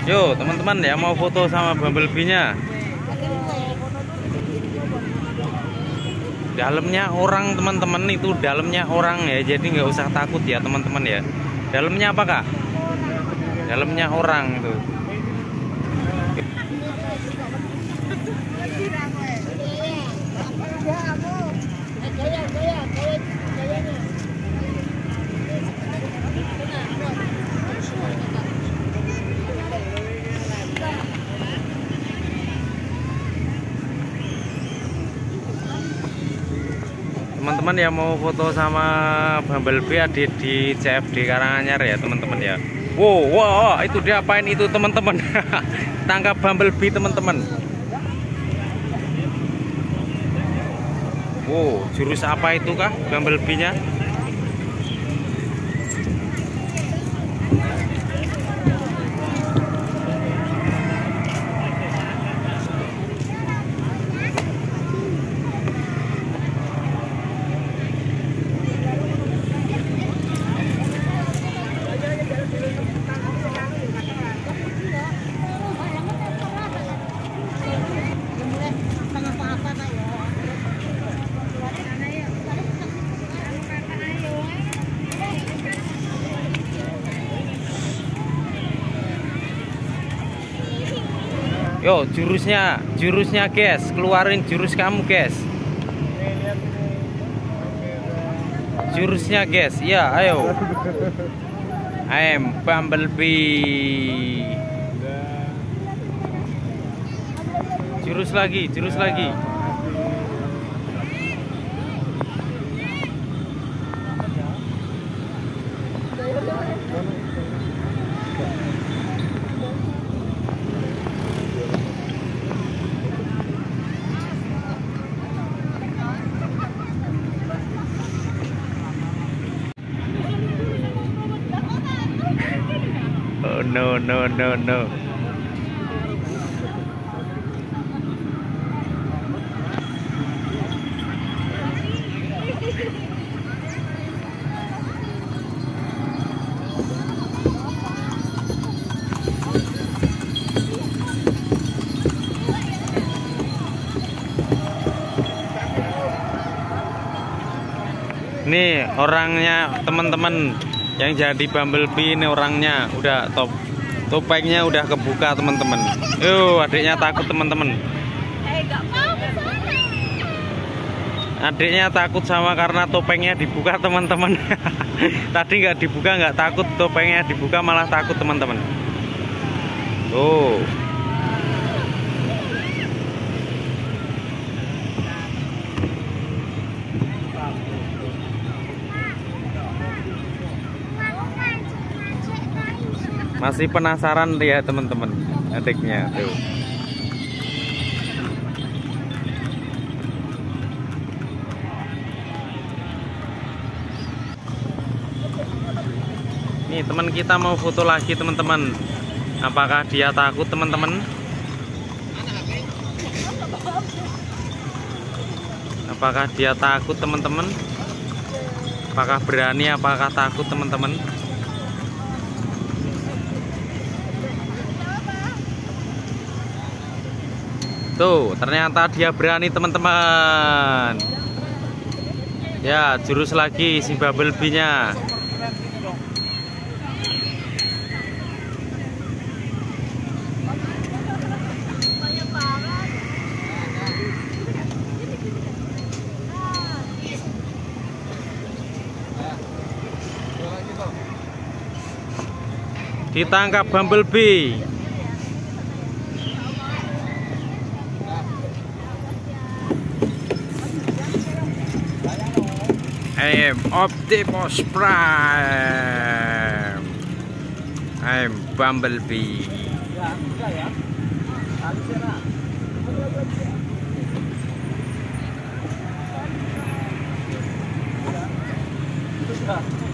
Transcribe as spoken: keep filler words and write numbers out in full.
Yo teman-teman ya, mau foto sama bumblebee-nya. Dalamnya orang teman-teman, itu dalamnya orang ya, jadi nggak usah takut ya teman-teman ya. Dalamnya apa kak? Dalamnya orang tuh. Teman-teman ya, mau foto sama bumblebee ada di C F D Karanganyar ya teman-teman ya. Wow, wow, itu dia apain itu teman-teman? Tangkap bumblebee teman-teman. Wow, jurus apa itu kah bumblebee-nya? Yo, jurusnya, jurusnya guys, keluarin jurus kamu guys. Jurusnya guys, ya ayo. I am bumblebee. Jurus lagi, jurus lagi. Oh no no no no. Nih orangnya teman-teman, yang jadi bumblebee ini orangnya udah top, topengnya udah kebuka teman-teman. Yo, adiknya takut teman-teman. Adiknya takut sama karena topengnya dibuka teman-teman. Tadi nggak dibuka nggak takut, topengnya dibuka malah takut teman-teman. Tuh. Masih penasaran lihat teman-teman adiknya tuh. Nih teman kita mau foto lagi teman-teman. Apakah dia takut teman-teman? Apakah dia takut teman-teman? Apakah berani? Apakah takut teman-teman? Tuh, ternyata dia berani teman-teman. Ya, jurus lagi si bumblebee-nya. Ditangkap bumblebee. I am Optimus Prime. I am Bumblebee. Ya,